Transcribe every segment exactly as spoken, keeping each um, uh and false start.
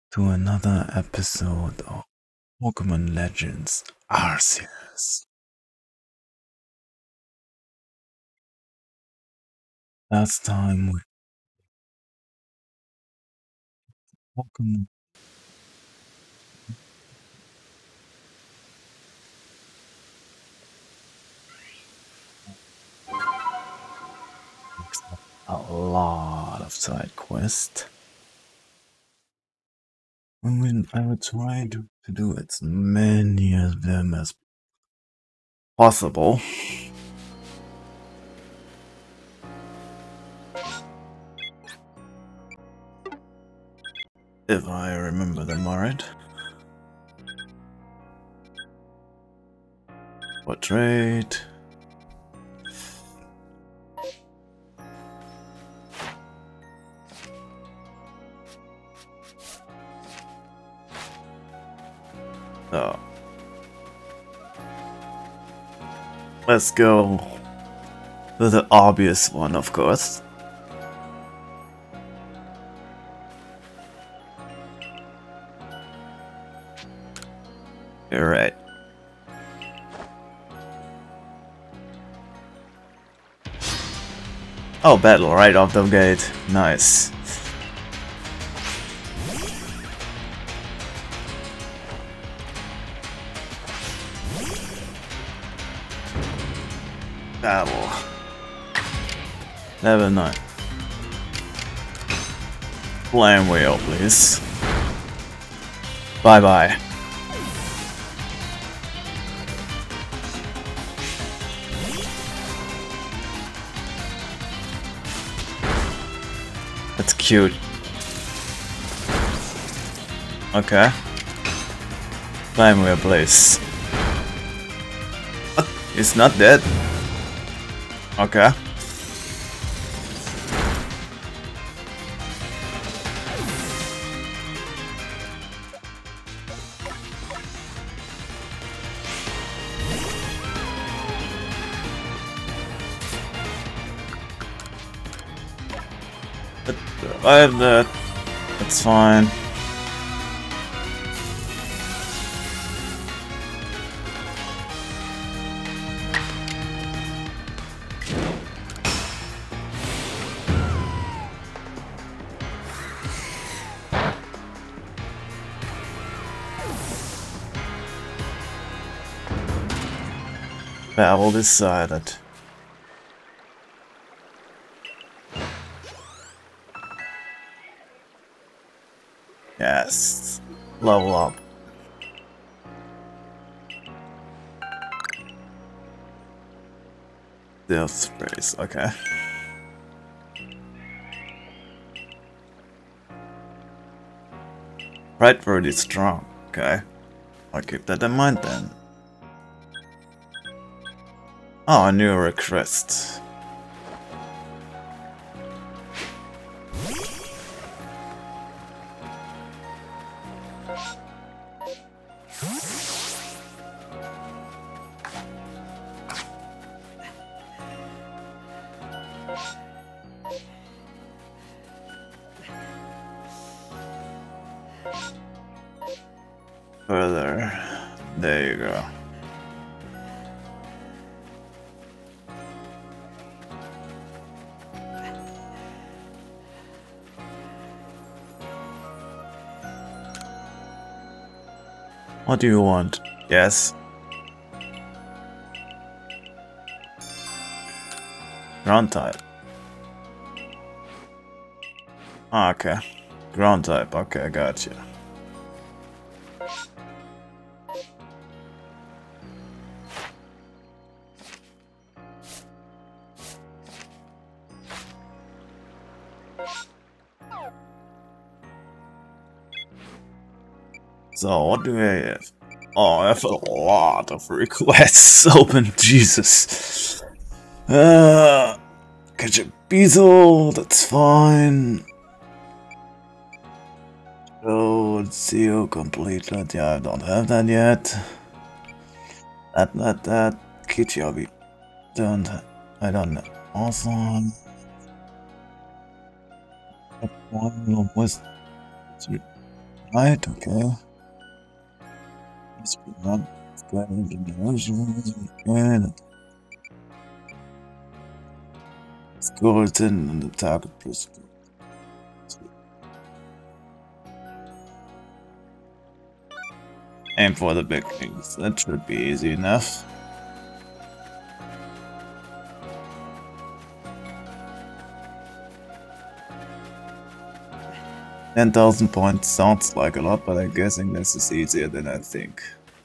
to another episode of Pokemon Legends Arceus. Last time with Pokemon a lot of side quests. And I will try to, to do as many of them as possible. If I remember them right. Portrait. Oh. Let's go to the obvious one, of course. You're right. Oh, battle right off the gate. Nice. Battle. Level nine. Flame wheel, please. Bye bye. That's cute. Okay. Flame wheel, please. What? It's not dead. Okay. I have that. That's fine. Battle decided. Yes. Level up. Death sprays, okay. Right word is strong, okay. I'll keep that in mind then. Oh, a new request. Further. There you go. What do you want? Yes. Ground type. Ah, okay. Ground type. Okay, gotcha. So, what do I have? Oh, I have a lot of requests open, Jesus. Uh, catch a Beetle, that's fine. Oh, Zeo completed. Yeah, I don't have that yet. That, that, that. Kichiabi. Don't, I don't know. Awesome. One was Right, okay. Skeleton and the target person. Aim for the big things. That should be easy enough. ten thousand points sounds like a lot, but I'm guessing this is easier than I think.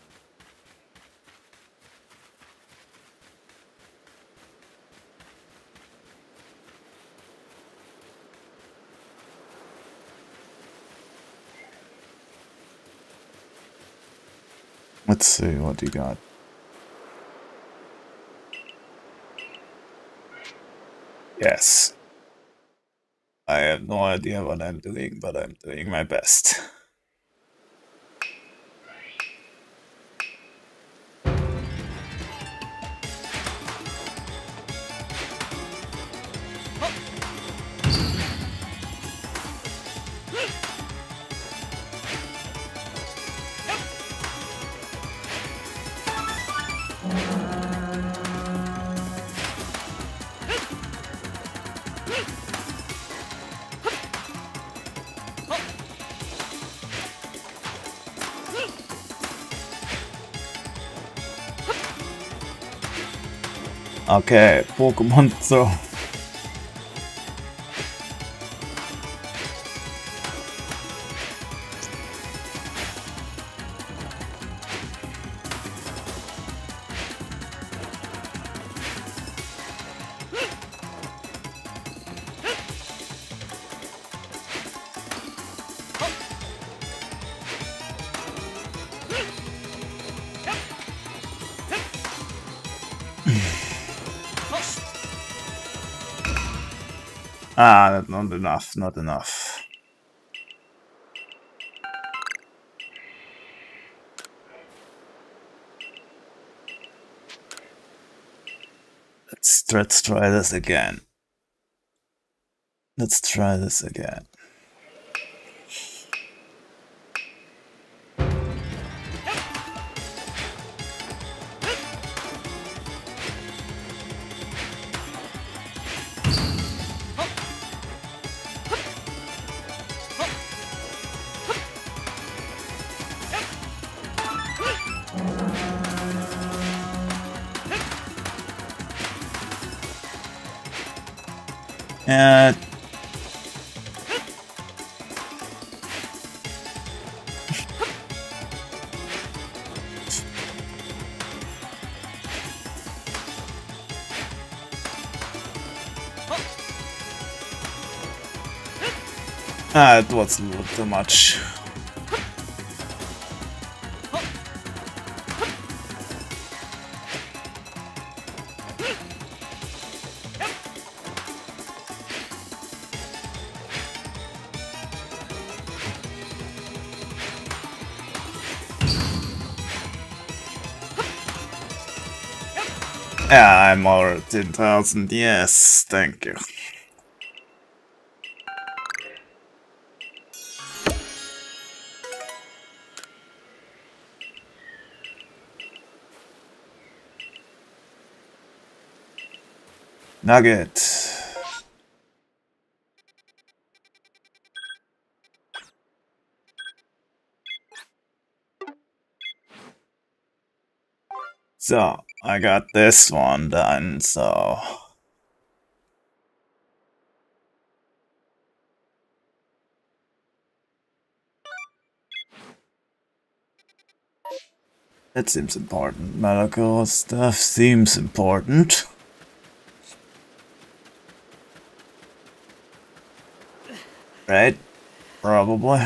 Let's see what you got. Yes. I have no idea what I'm doing, but I'm doing my best. Okay, Pokemon throw. Ah, that's not enough, not enough. Let's, let's try this again. Let's try this again. Uh, ah, it was a little too much. Yeah, I'm over ten thousand, yes, thank you. Nugget. So, I got this one done, so... That seems important. Medical stuff seems important. Right? Probably.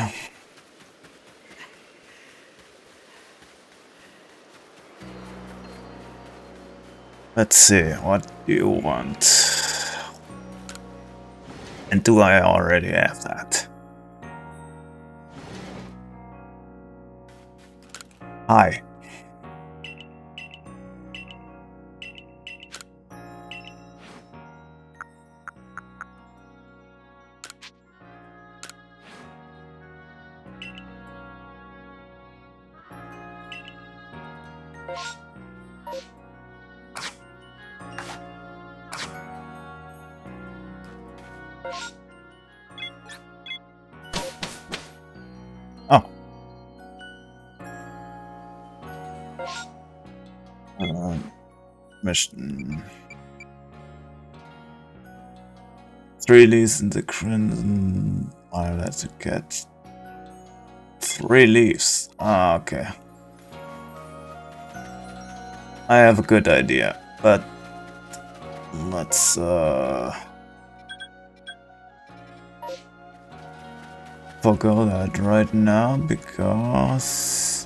Let's see, what do you want? And do I already have that? Hi. Oh. Uh, mission. Three leaves in the crimson. I'll have to get three leaves. Ah, okay. I have a good idea, but let's uh forgo that right now because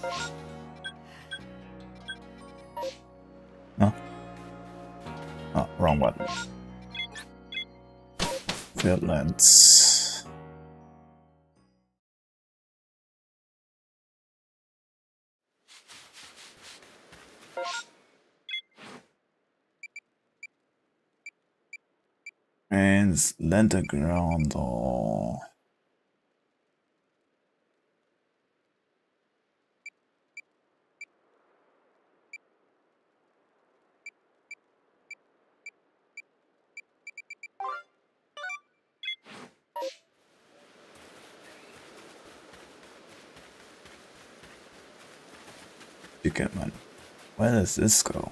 no, oh, wrong one. Fieldlands. And Lenderground or you get money. Where does this go?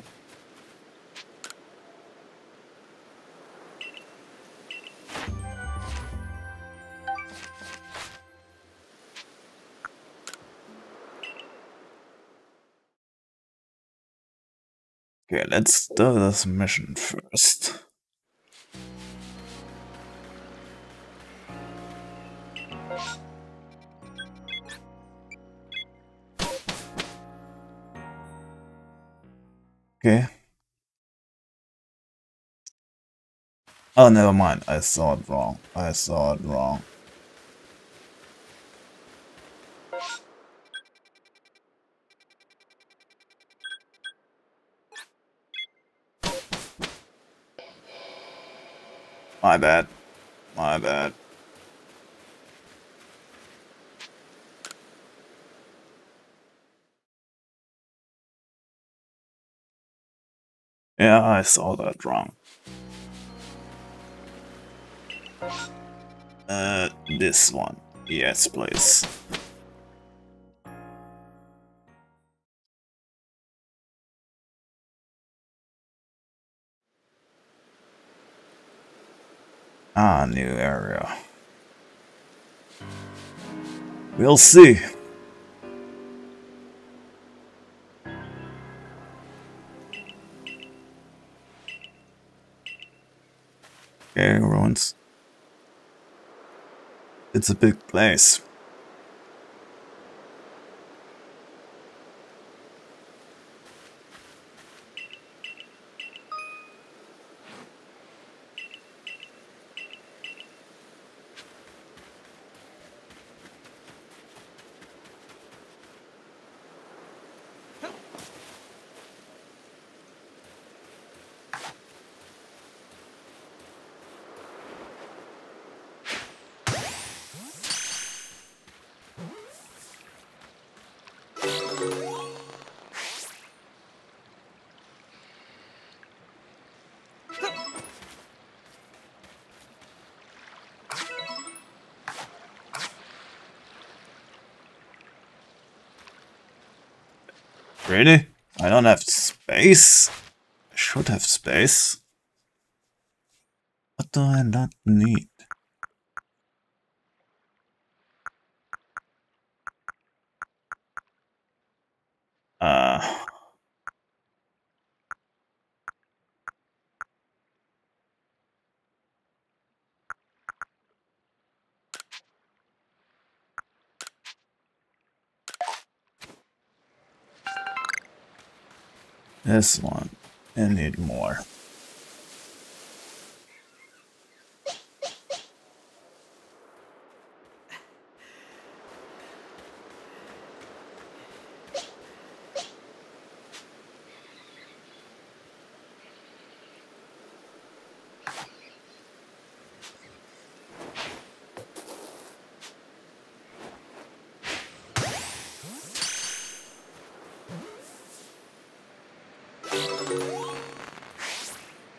Okay, let's do this mission first. Okay. Oh, never mind. I saw it wrong. I saw it wrong. My bad. My bad. Yeah, I saw that wrong. Uh, this one. Yes, please. Ah, new area. We'll see. Okay, ruins. It's a big place. Really? I don't have space? I should have space. What do I not need? Uh... This one. I need more.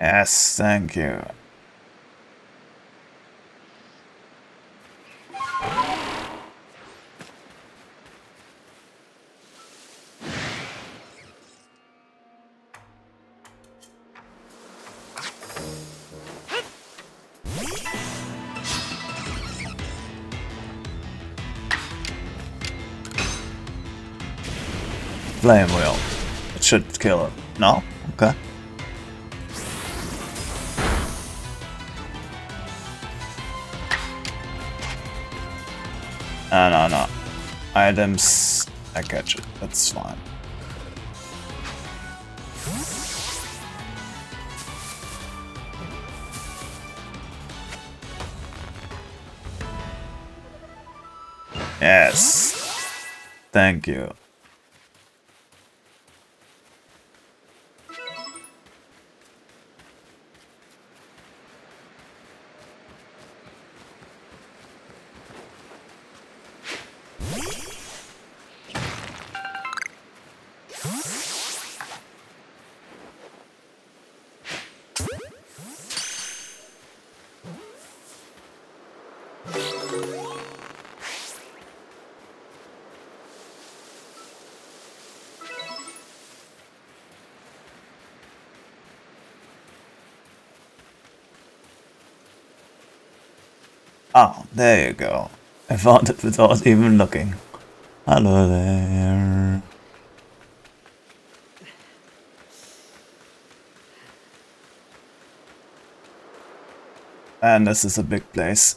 Yes, thank you. Flame wheel. It should kill it. No? Okay. No, no, no. Items. I catch it. That's fine. Yes. Thank you. Oh, there you go. I found it without even looking. Hello there. And this is a big place.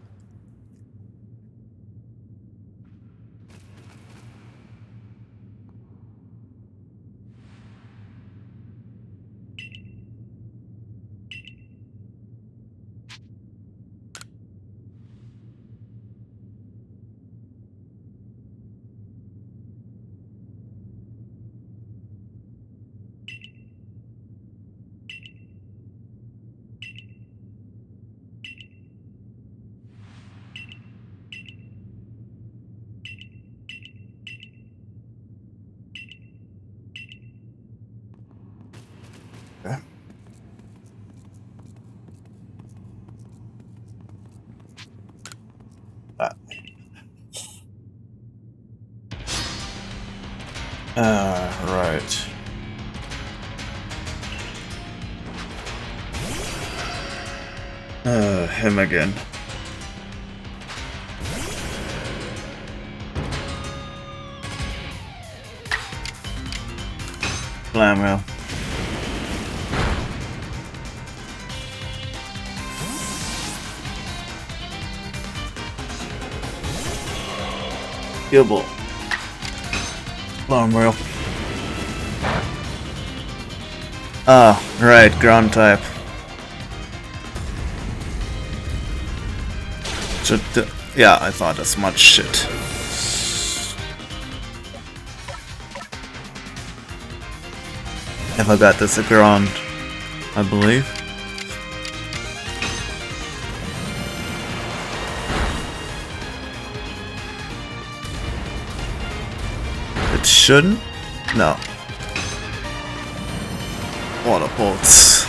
Okay. Ah. Uh, right. Uh, him again. Flame wheel. Gibble. Flame wheel. Ah, right, ground type. Should, uh, yeah, I thought as much. Shit. If I got this a ground, I believe. It shouldn't? No. Water bolts.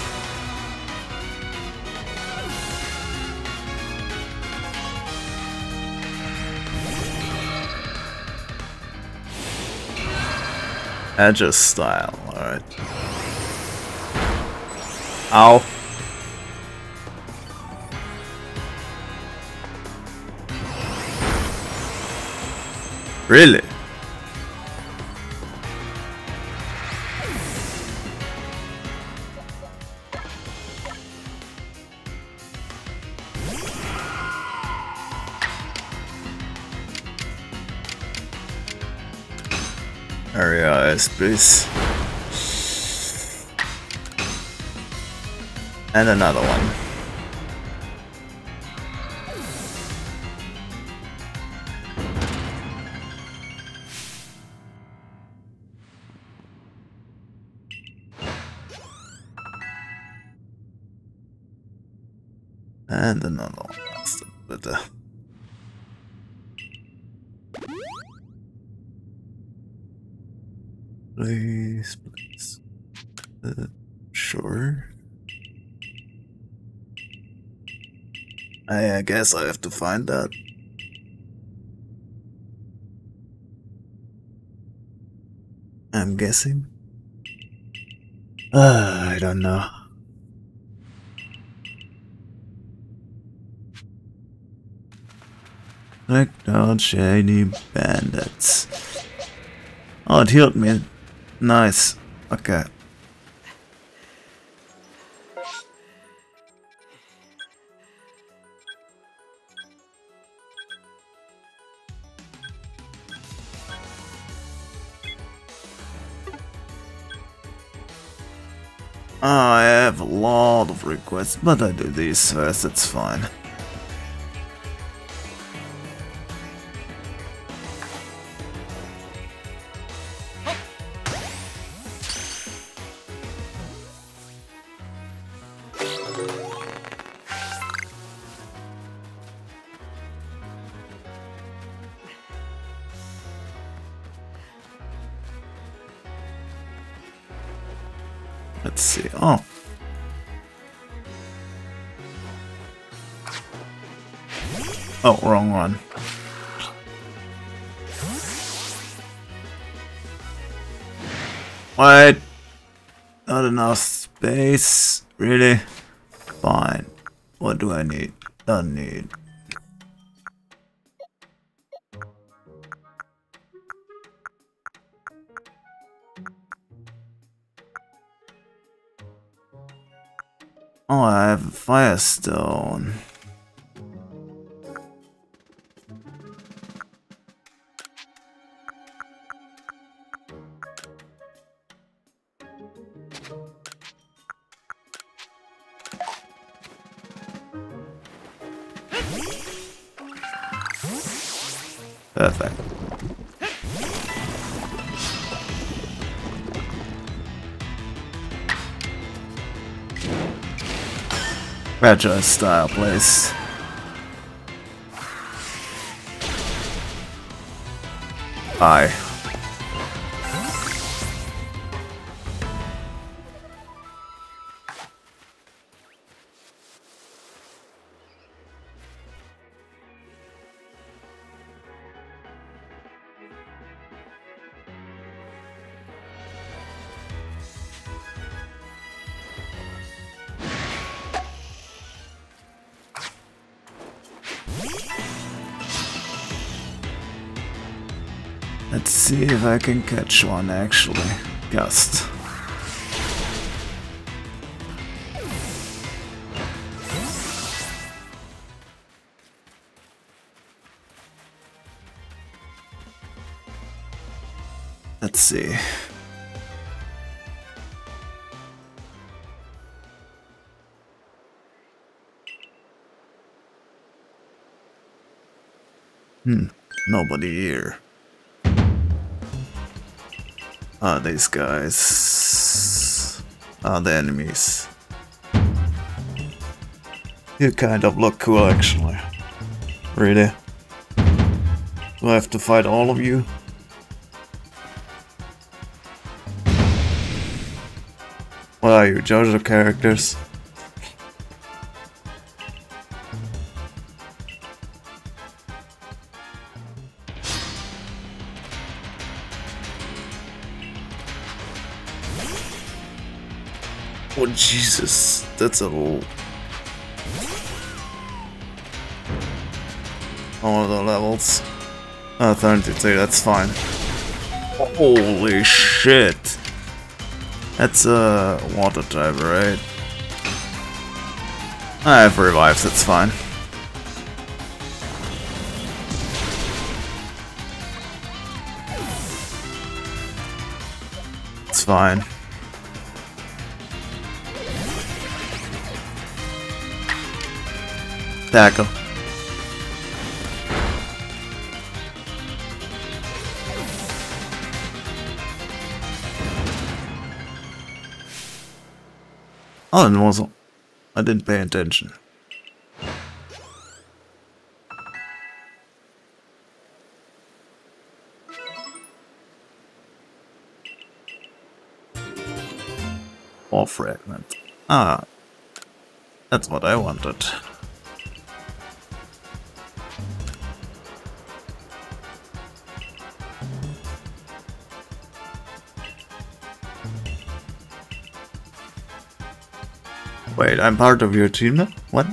Edge style, alright. Ow. Really? Area is please. And another one. And another one. That's the better. Please, please. Uh, sure. I, I guess I have to find that. I'm guessing. Uh, I don't know. Like no shady bandits. Oh, it healed me. Nice. Okay. I have a lot of requests, but I do these first, it's fine. Let's see. Oh. Oh, wrong one. What? Not enough space? Really? Fine. What do I need? Don't need. Oh, I have a firestone. Perfect. Retro style place. Bye. Let's see if I can catch one actually. Gust. Let's see. Hmm, nobody here. Ah, these guys are the enemies. You kind of look cool actually. Really? Do I have to fight all of you? What are you, JoJo characters? Oh Jesus, that's a little... All of the levels. Oh, thirty-two, that's fine. Holy shit! That's a water type, right? I have revives, that's fine. It's fine. Tackle. Oh, it wasn't. I didn't pay attention. Or fragment. Ah, that's what I wanted. Wait, I'm part of your team now? What?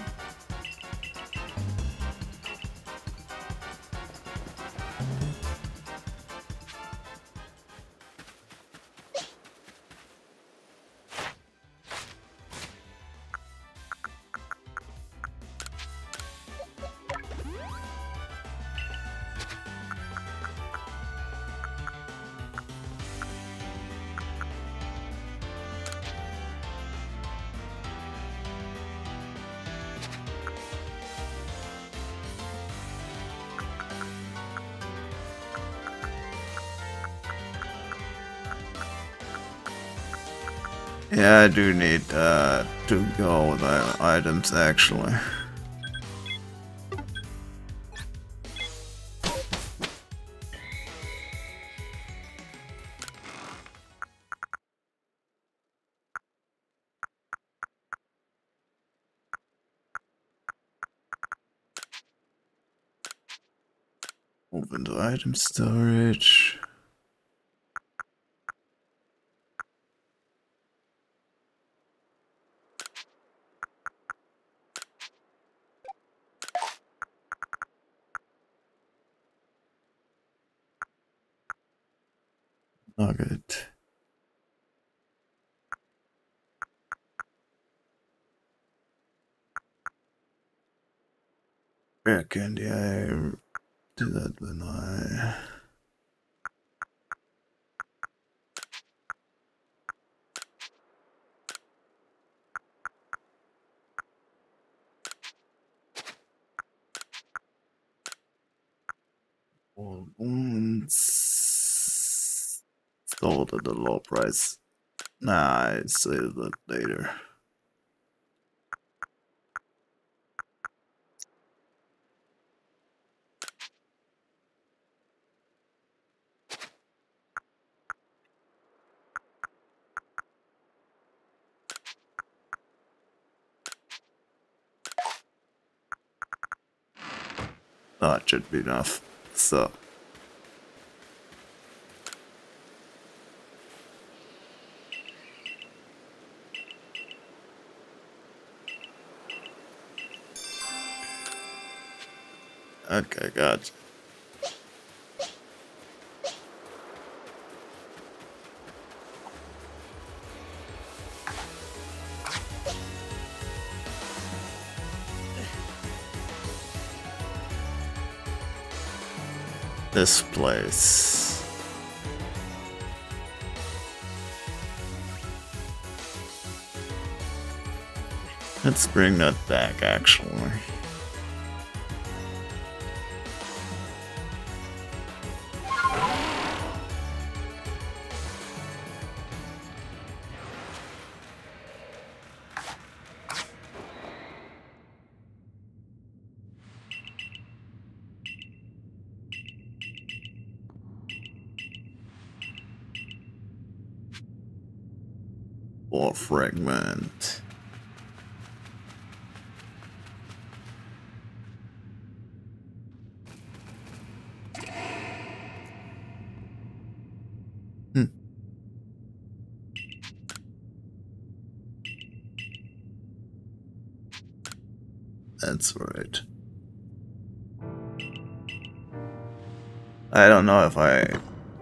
Yeah, I do need uh, to go with my items actually. Open the item storage. Nugget. Rare candy, I do that when I... All wounds sold at the low price. Nah, I save that later. That should be enough. So. Okay, gotcha. This place. Let's bring that back, actually. Or fragment. Hmm. That's right. I don't know if I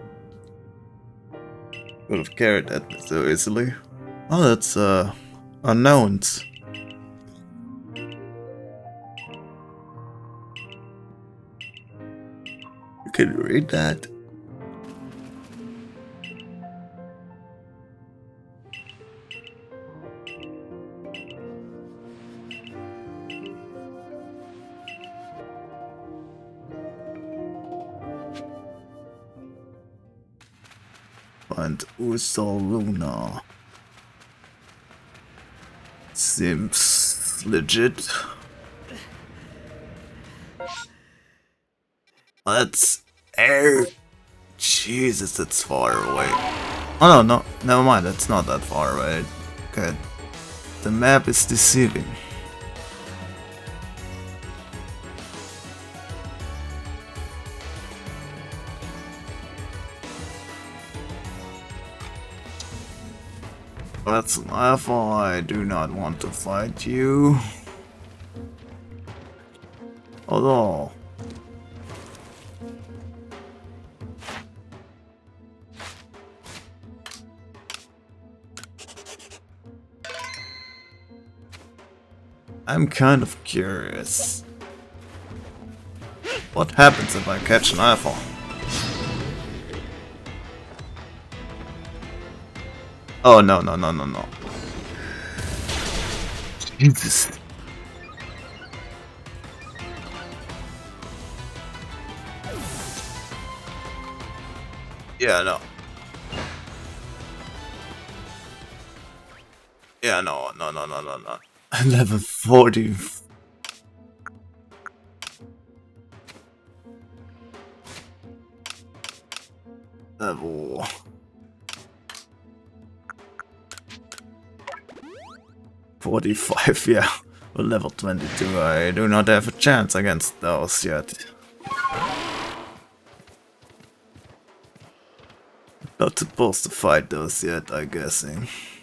would have carried that so easily. Oh, that's uh unknowns. You can read that. And Ursaluna. Seems legit. Let's air. Jesus, that's far away. Oh no, no, never mind. That's not that far away. Good. The map is deceiving. That's an alpha. I do not want to fight you. Although... I'm kind of curious. What happens if I catch an alpha? Oh no no no no no. Jesus. Yeah, no. Yeah, no, no, no, no, no, no. Level forty. Level... forty-five, yeah. Or level twenty-two. I do not have a chance against those yet. Not supposed to fight those yet, I'm guessing.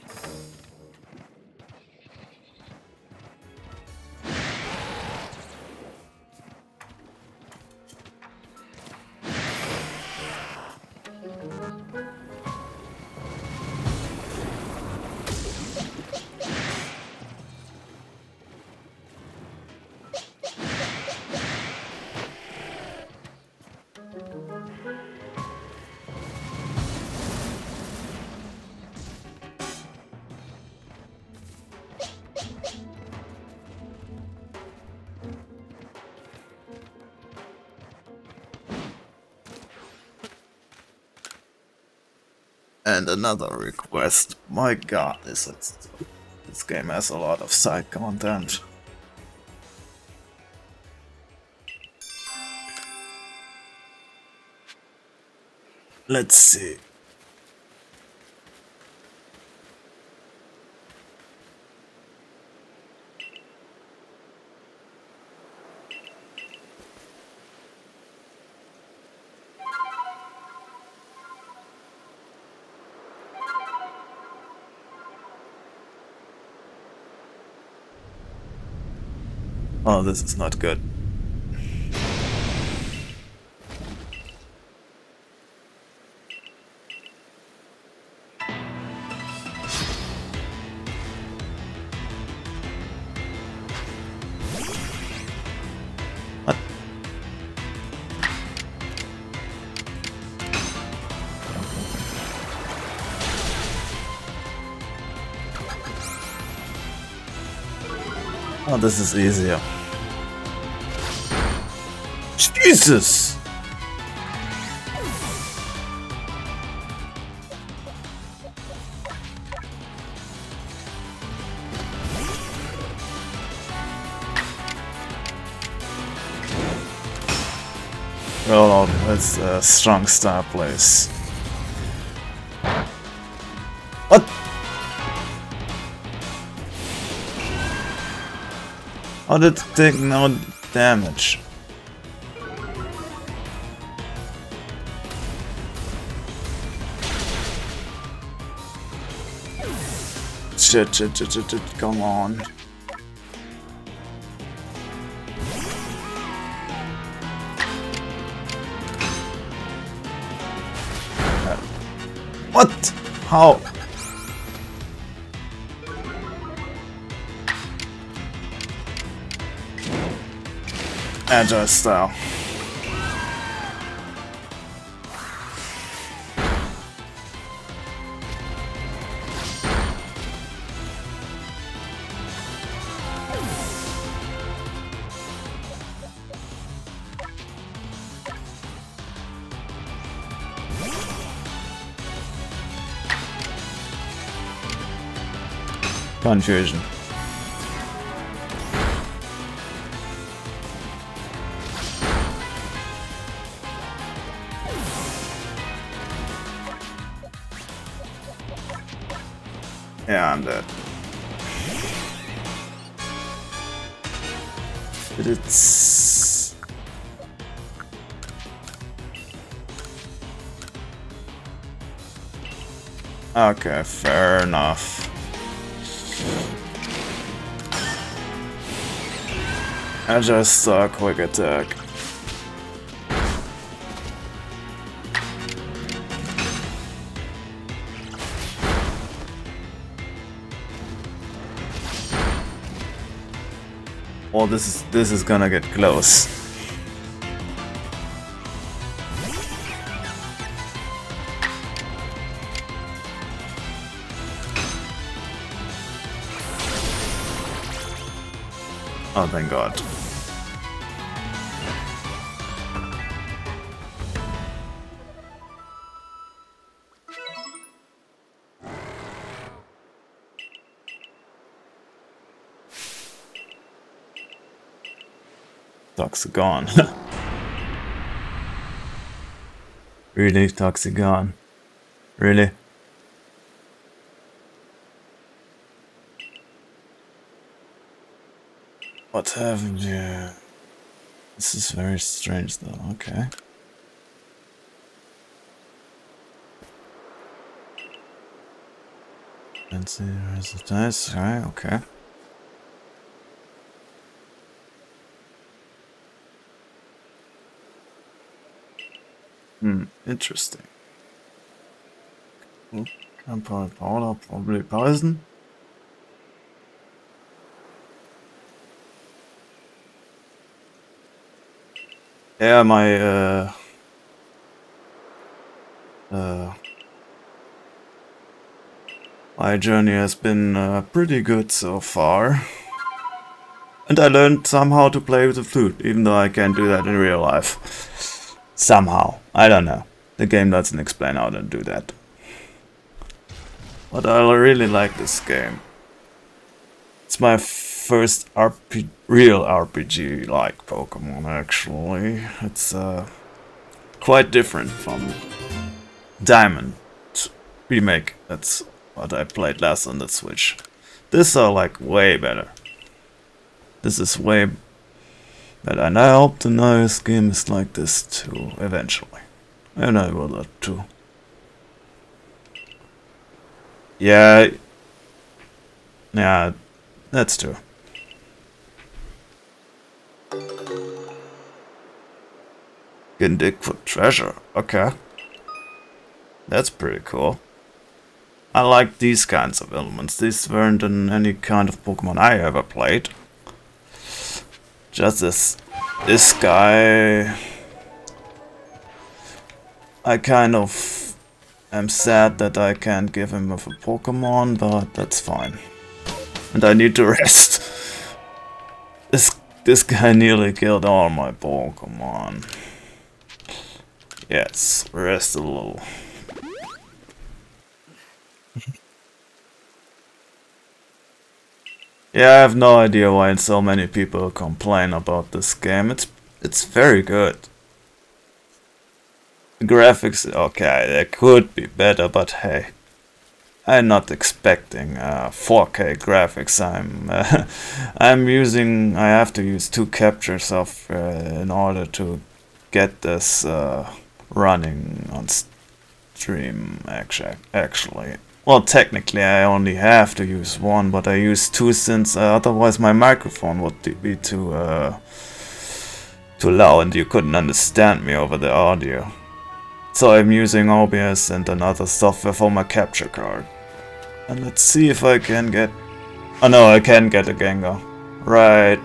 And another request. My god, this is, this game has a lot of side content. Let's see. Oh, this is not good. What? Oh, this is easier. Jesus! Oh, that's a strong star place. What? How did it take no damage? Shit, shit, shit, shit, shit, come on. Uh, what? How? Agile style. Confusion. Yeah, I'm dead. But it's... Okay, fair enough. I just saw a quick attack. Well, this is this is gonna get close. Oh, thank God. Toxagon. Really, Toxagon? Really? What happened here? This is very strange though, okay. Fancy resistance, right, okay. Hmm, interesting. Compound powder, probably poison. Yeah, my uh uh my journey has been uh, pretty good so far. And I learned somehow to play with the flute, even though I can't do that in real life. Somehow. I don't know. The game doesn't explain how to do that. But I really like this game. It's my first R P real R P G like Pokemon, actually. It's uh, quite different from Diamond Remake. That's what I played last on the Switch. These are like way better. This is way better, and I hope the newest game is like this too, eventually. And I will that too. Yeah, yeah, that's true. Can dig for treasure, okay. That's pretty cool. I like these kinds of elements. These weren't in any kind of Pokemon I ever played. Just this, this guy. I kind of am sad that I can't give him with a Pokemon, but that's fine. And I need to rest. This this guy nearly killed all my Pokemon. Yes, rest a little. Yeah, I have no idea why so many people complain about this game. It's it's very good. The graphics, okay, they could be better, but hey, I'm not expecting uh, four K graphics. I'm uh, I'm using. I have to use two capture software in order to get this uh, running on stream. Actually, actually. Well, technically I only have to use one, but I use two since uh, otherwise my microphone would be too uh, too loud and you couldn't understand me over the audio. So I'm using O B S and another software for my capture card. And let's see if I can get... Oh no, I can get a Gengar. Right.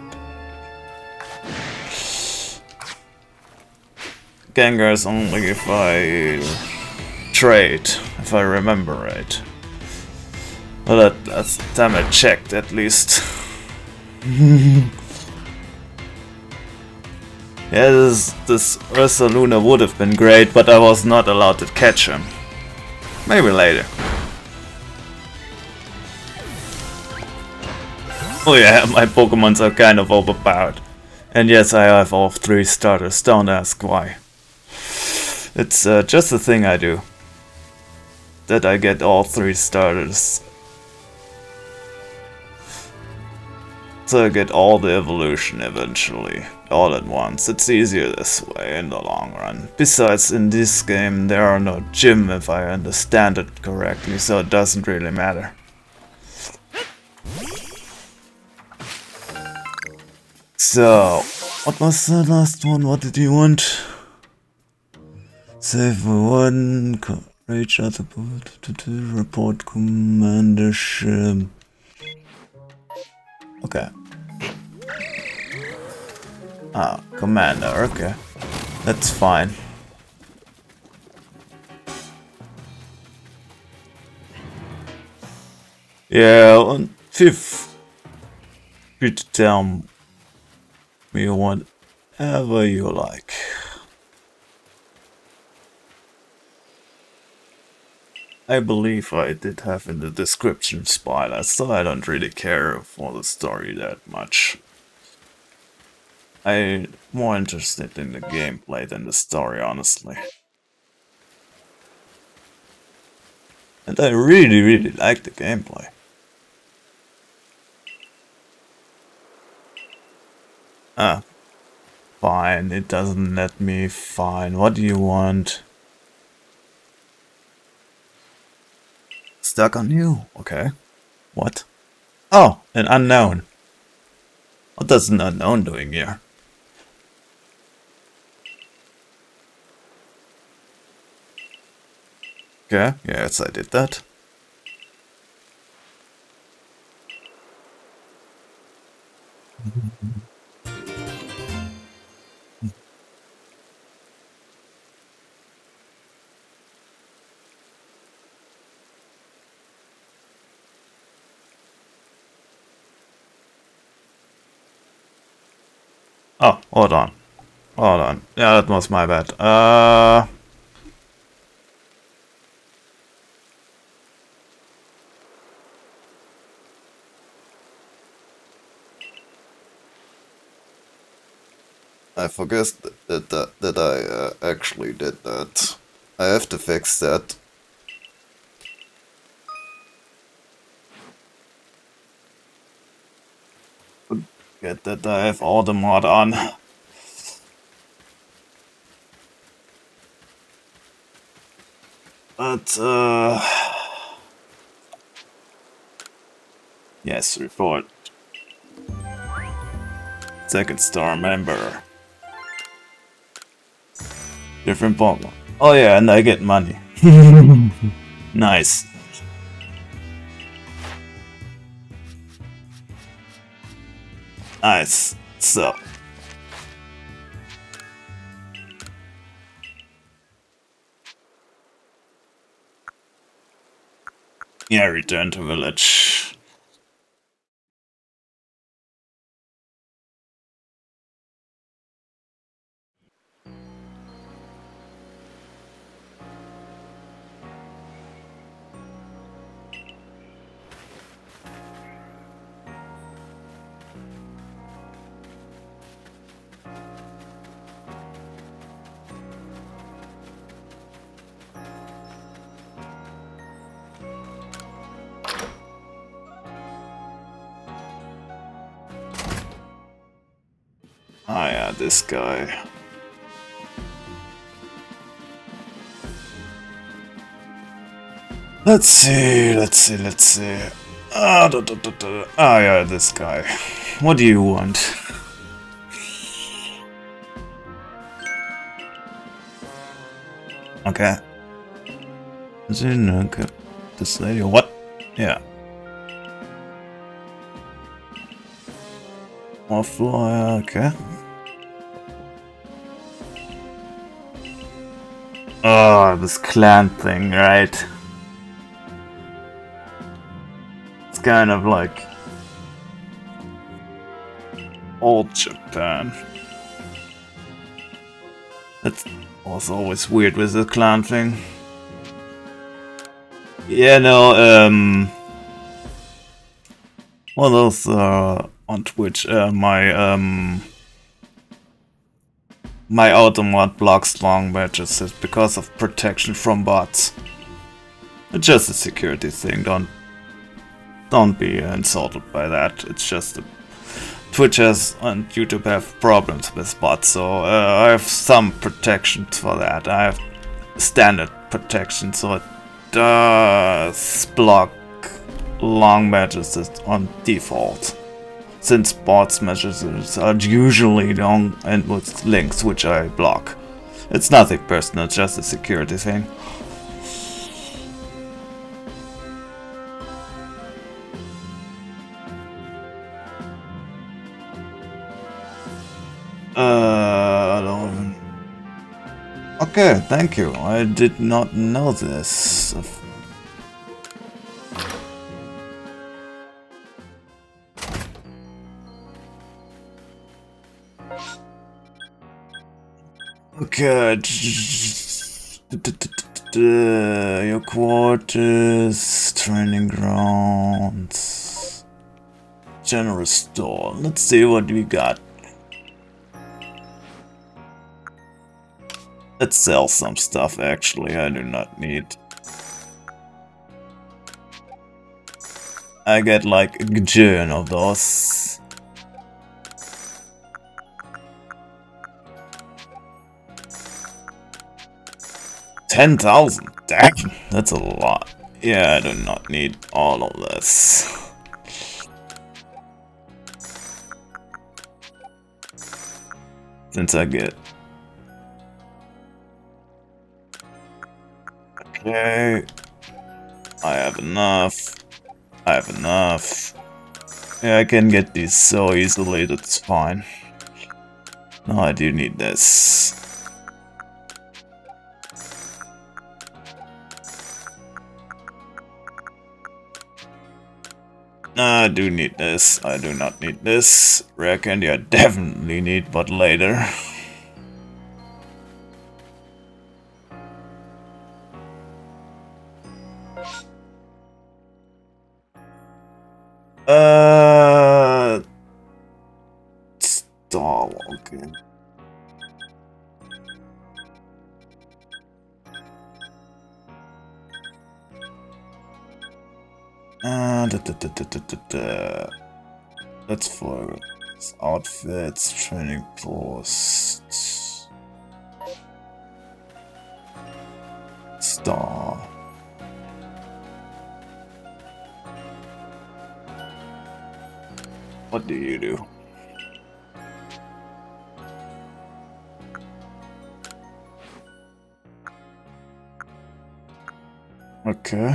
Gengar is only if I trade, if I remember right. Well, that, that's the time I checked, at least. Yeah, this, this Ursaluna would have been great, but I was not allowed to catch him. Maybe later. Oh yeah, my Pokemons are kind of overpowered. And yes, I have all three starters, don't ask why. It's uh, just a thing I do. That I get all three starters. So I get all the evolution eventually, all at once. It's easier this way in the long run. Besides, in this game there are no gym if I understand it correctly, so it doesn't really matter. So, what was the last one? What did you want? Save one, reach out to report commandership. Okay. Ah, commander, okay. That's fine. Yeah, and fifth, you to tell me whatever you like. I believe I did have in the description spoilers, so I don't really care for the story that much. I'm more interested in the gameplay than the story, honestly. And I really, really like the gameplay. Ah, fine, it doesn't let me. Fine, what do you want? Stuck on you, okay. What? Oh, an unknown. What does an unknown doing here? Okay, yes, I did that. Oh, hold on. Hold on. Yeah, that was my bad. Uh... I forget that that, that I uh, actually did that. I have to fix that. Forget that I have all the mod on. But uh yes, report. Second star member. Different Pokemon. Oh yeah, and I get money. Nice. Nice. So. Yeah, return to village. Ah yeah, this guy. Let's see, let's see, let's see. Ah, da, da, da, da. Ah yeah, this guy. What do you want? Okay. Okay. This lady, what? Yeah. More flyer, okay. Oh, this clan thing, right? It's kind of like old Japan. That was always weird with the clan thing. Yeah, no, um... one of those, uh, on Twitch, uh, my, um... my automod blocks long matches because of protection from bots. It's just a security thing, don't... don't be insulted by that, it's just a... Twitch has and YouTube have problems with bots, so uh, I have some protections for that. I have standard protection, so it does block long matches on default. since bot messages are usually long and with links which I block. It's nothing personal, it's just a security thing. Uh, okay, thank you. I did not know this. Okay. Your quarters, training grounds, general store. Let's see what we got. Let's sell some stuff, actually, I do not need. I get like a gajillion of those. ten thousand? Damn, that's a lot. Yeah, I do not need all of this. Since I get... Okay, I have enough, I have enough. Yeah, I can get these so easily, that's fine. No, I do need this. I do need this, I do not need this. Rare candy I definitely need, but later. Uh, stall, okay. Uh, da, da, da, da, da, da, da. That's for outfits, training posts, star. What do you do? Okay.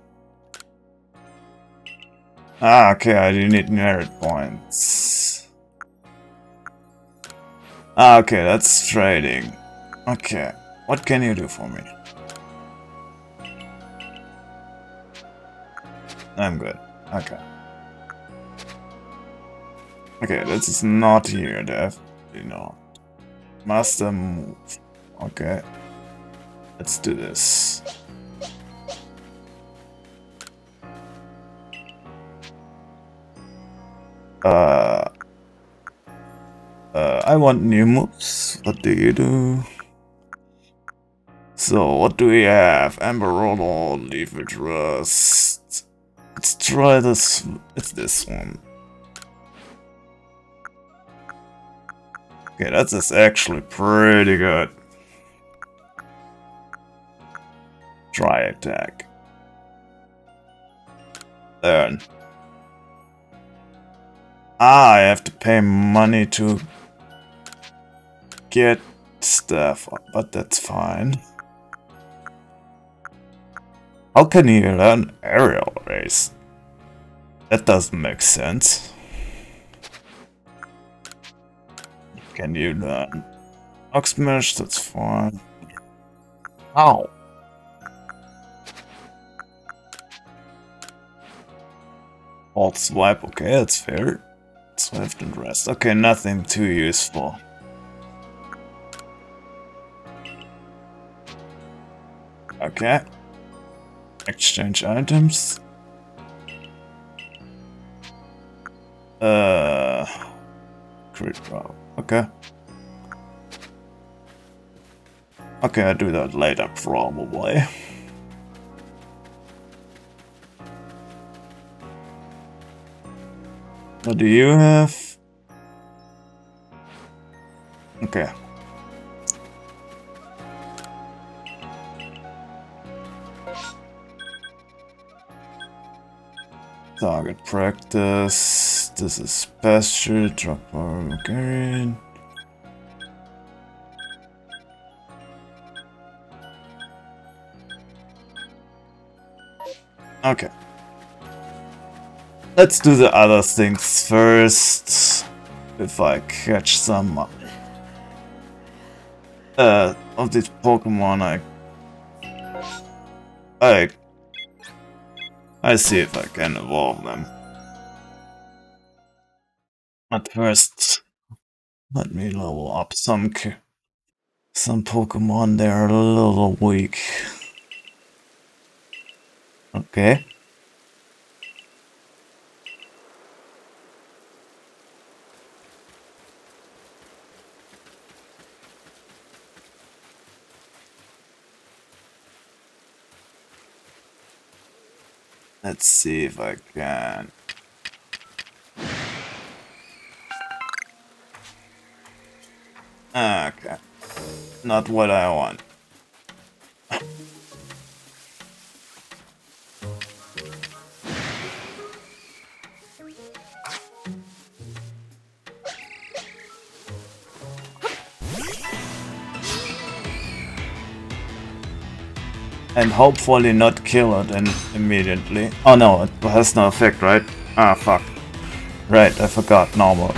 Ah, okay, I do need merit points. Ah, okay, that's trading. Okay, what can you do for me? I'm good. Okay. Okay, this is not here, definitely not. Master move. Okay. Let's do this. Uh, uh, I want new moves. What do you do? So, what do we have? Amber Roll, Leafage Rust. Let's try this. It's this one. Okay, that is actually pretty good. Try attack. Learn. Ah, I have to pay money to get stuff, but that's fine. How can you learn aerial race? That doesn't make sense. Can you learn Oxmesh? That's fine. Ow. Alt swipe, okay, that's fair. Swift and rest. Okay, nothing too useful. Okay. Exchange items. Uh, crit roll. Okay. Okay, I'll do that later, probably. What do you have? Okay. Target practice. this is pasture, drop bar, Bulgarian. Okay. Let's do the other things first. If I catch some uh, of these Pokemon, I I I see if I can evolve them. But first, let me level up some some Pokemon. They're a little weak. Okay. Let's see if I can. Okay. Not what I want. And hopefully not kill it in immediately. Oh no, it has no effect, right? Ah, fuck. Right, I forgot. Normal.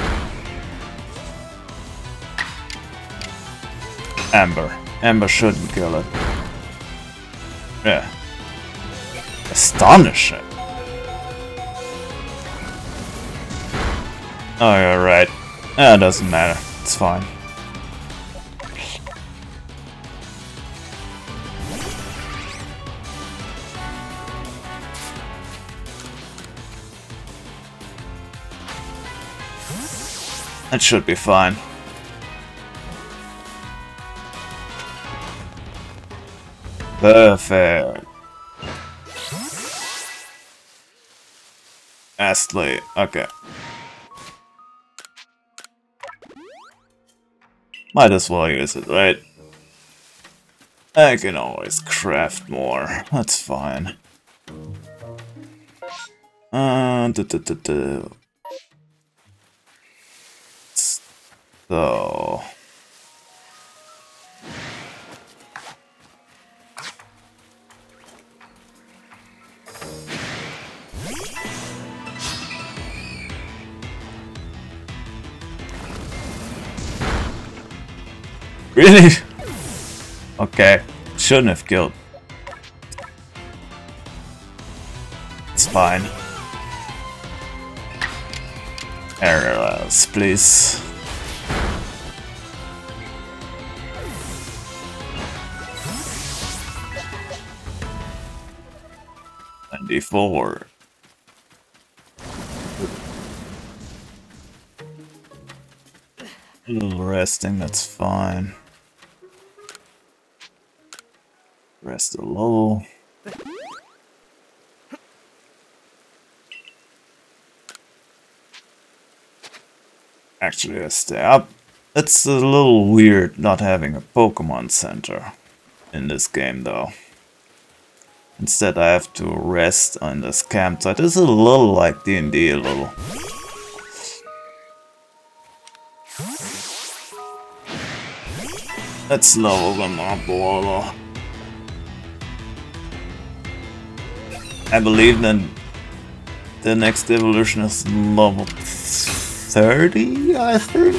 Amber. Amber shouldn't kill it. Yeah. Astonishing. Oh, you're right. Ah, it doesn't matter. It's fine. That should be fine. Perfect. Astley, okay. Might as well use it, right? I can always craft more. That's fine. Uh, duh, duh, duh, duh. So... Really? Okay, shouldn't have killed. It's fine. Arrows, please. ninety-four. A little resting, that's fine. Rest a little. Actually, I stay up. It's a little weird not having a Pokemon Center in this game, though. Instead, I have to rest on this campsite. It's a little like D and D, a little. Let's level them up a little. I believe that the next evolution is level thirty, I think?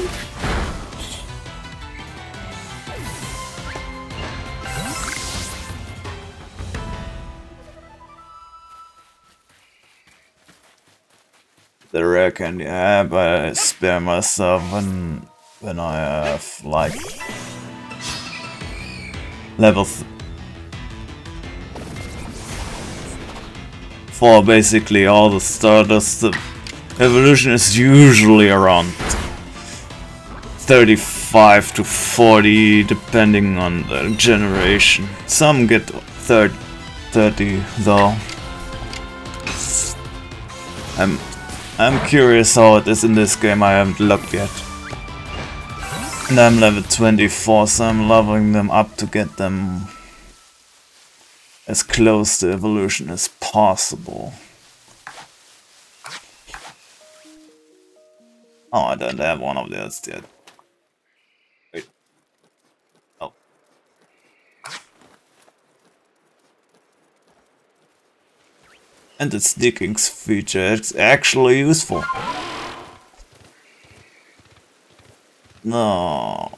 I reckon, yeah, but I spare myself when, when I have, like, level th for basically all the starters. The evolution is usually around thirty-five to forty, depending on the generation. Some get thirty though. I'm I'm curious how it is in this game. I haven't looked yet. And I'm level twenty-four, so I'm leveling them up to get them as close to evolution as possible. Oh, I don't have one of those yet. Wait. Oh. And the sneaking feature is actually useful. No.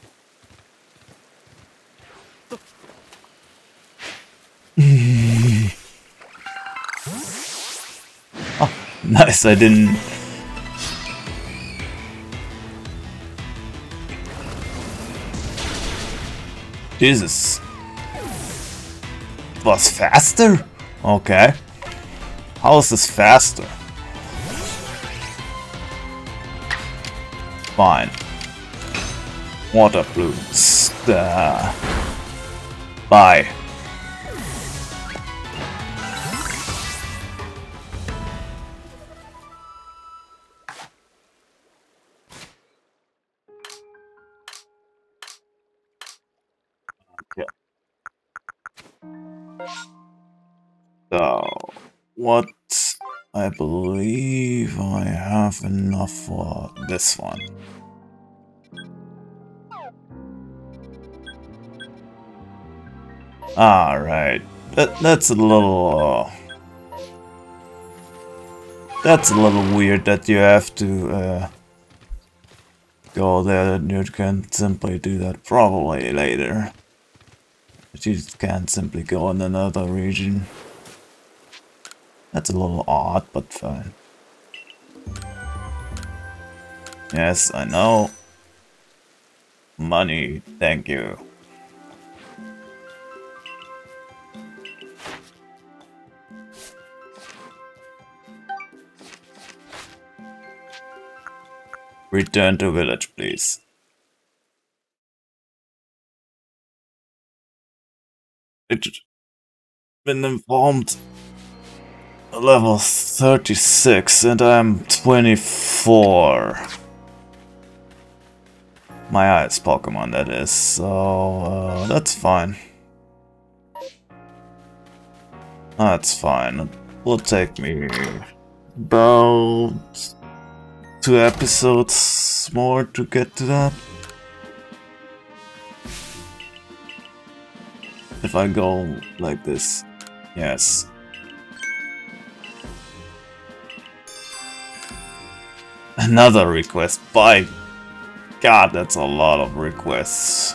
Oh, nice, I didn't... Jesus. Was faster? Okay. How is this faster? Fine. Water blooms. Uh, bye. So, what I believe I have enough for this one. Alright, that, that's a little... Uh, that's a little weird that you have to uh, go there and you can simply do that probably later. But you can't simply go in another region. That's a little odd, but fine. Yes, I know. Money, thank you. Return to village, please. It's been informed. Level thirty-six and I'm twenty-four. My highest Pokemon, that is, so uh, that's fine. That's fine. It will take me about two episodes more to get to that. If I go like this, yes. Another request, by God, that's a lot of requests.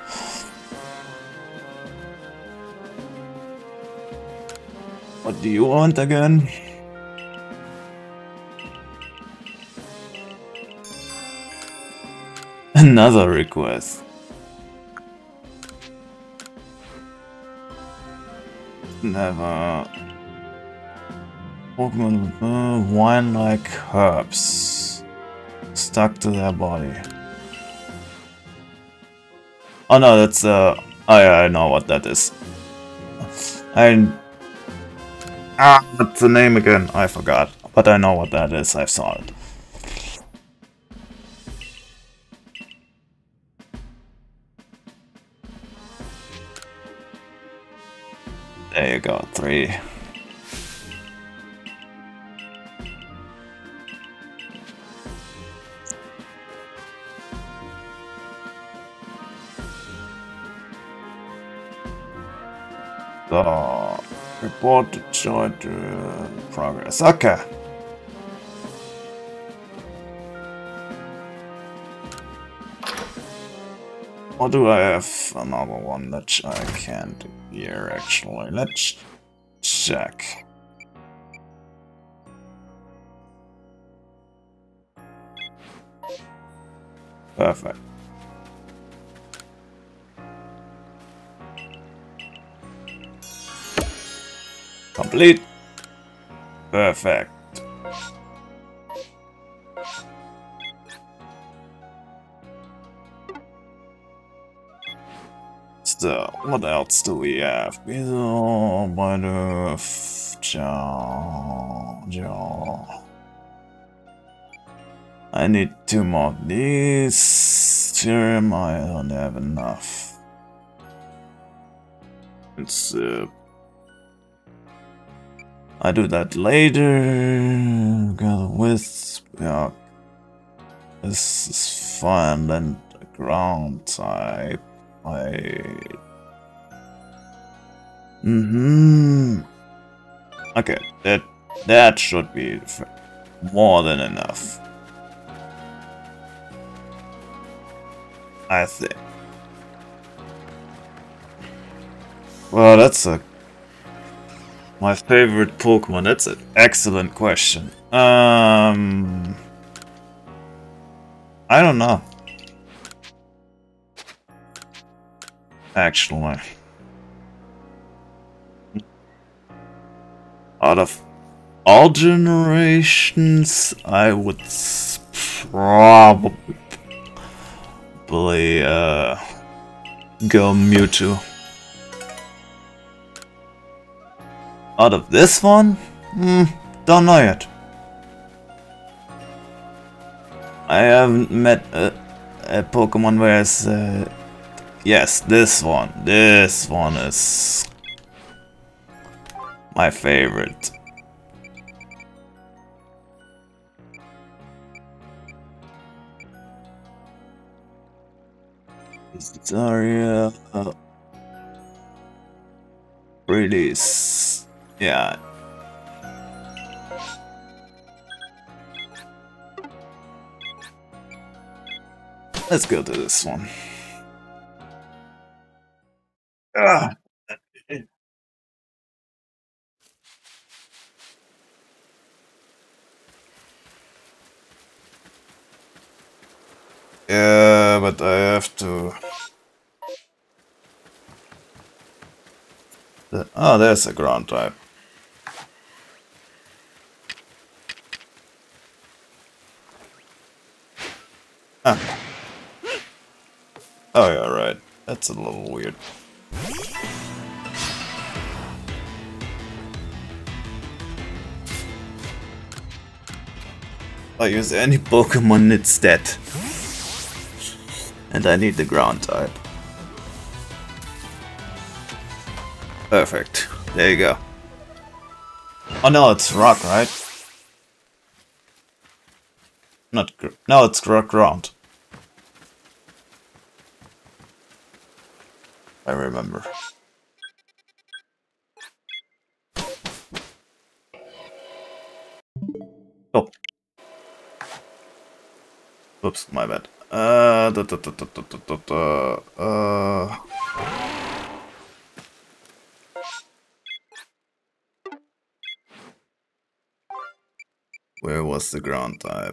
What do you want again? Another request. Never. Pokemon with uh, wine-like herbs stuck to their body. Oh no, that's uh. Oh yeah, I know what that is. I. Ah, what's the name again? I forgot. But I know what that is. I saw it. There you go, three. So, report to joint uh, progress. Okay. Or do I have another one that I can do here, actually? Let's check. Perfect. Complete. Perfect. So, what else do we have? Beetle, Bidoof, Jaw, Jaw. I need two more of these. Serum, I don't have enough. It's uh, I do that later. Got a wisp. Yeah. This is fun and ground type. I. Mm-hmm. Okay, that that should be more than enough. I think. Well, that's a my favorite Pokemon. That's an excellent question. Um, I don't know. Actually, out of all generations, I would probably uh go Mewtwo. Out of this one? Hmm, don't know yet. I haven't met a, a Pokemon where it's... Uh, yes, this one. This one is... my favorite. Zarya... Uh, release... Yeah. Let's go to this one. Ah. Yeah, but I have to... The... Oh, there's a ground type. Ah. Oh yeah, right. That's a little weird. I use any Pokemon instead. And I need the ground type. Perfect. There you go. Oh no, it's rock, right? Not gr no, it's gr ground. I remember. Oh. Oops, my bad. Uh, da, da, da, da, da, da, da, uh. Where was the ground type?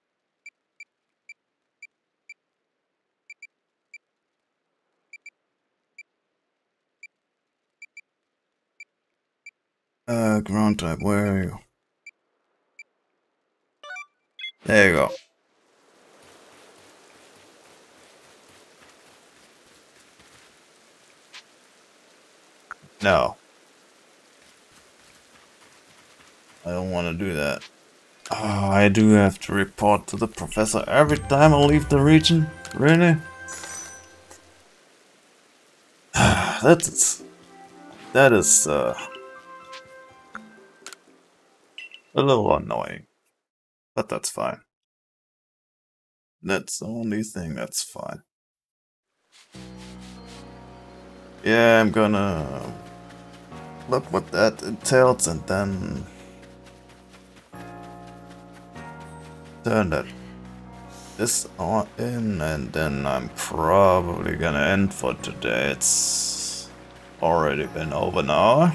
Uh, ground type, where are you? There you go. No. I don't want to do that. Oh, I do have to report to the professor every time I leave the region? Really? That's... That is, uh... a little annoying. But that's fine. That's the only thing that's fine. Yeah, I'm gonna... look what that entails and then... turn that this on in, and then I'm probably gonna end for today. It's already been over an hour.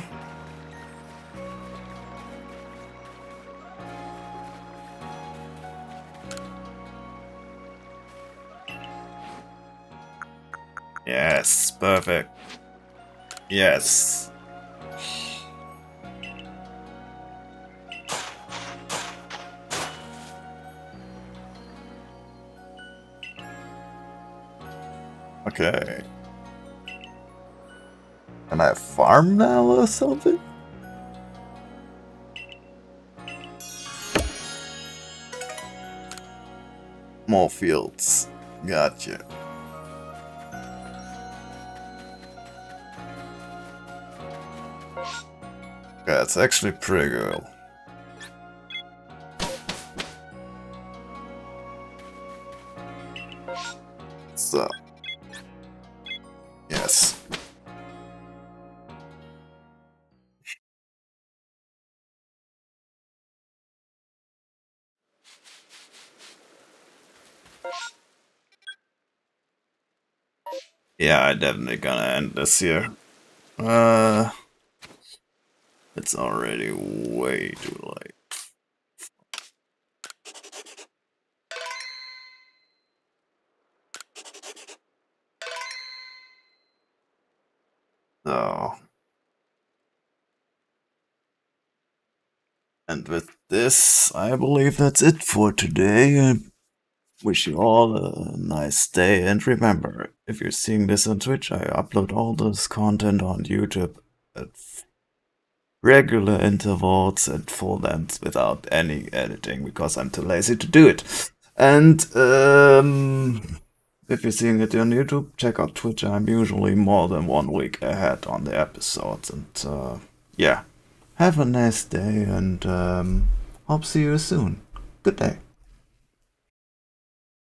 Yes, perfect. Yes. Okay. Can I farm now or something? More fields. Gotcha. Yeah, it's actually pretty good. Yeah, I definitely gonna end this here. Uh, it's already way too late. So, and with this, I believe that's it for today. I wish you all a nice day, and remember, if you're seeing this on Twitch, I upload all this content on YouTube at regular intervals and full length without any editing because I'm too lazy to do it. And um, if you're seeing it on YouTube, check out Twitch. I'm usually more than one week ahead on the episodes. And uh, yeah, have a nice day and um, hope see you soon. Good day.